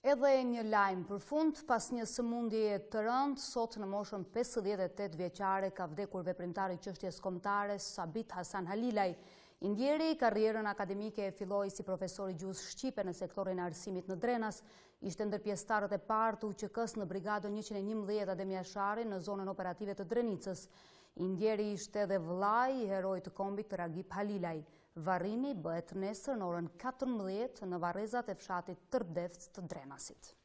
Edhe një lajm për fund, pas një sëmundje të rëndë, sot në moshën 58 vjeçare ka vdekur veprimtari i çështjes kombëtare Sabit Halilaj. I ndjeri karrierën akademike e filloi si profesor i gjuhës shqipe në sektorin e arsimit në Drenas, ishte ndër pjesëtarët e parë të UÇK-s në brigadën 111 Adem Jashari në zonën operative të Drenicës. I ndjeri ishte edhe vllai i heroit të kombit të Ragip Halilaj. Varrimi bëhet nesër në orën 14 në varrezat e fshatit Tërdevc të Drenasit.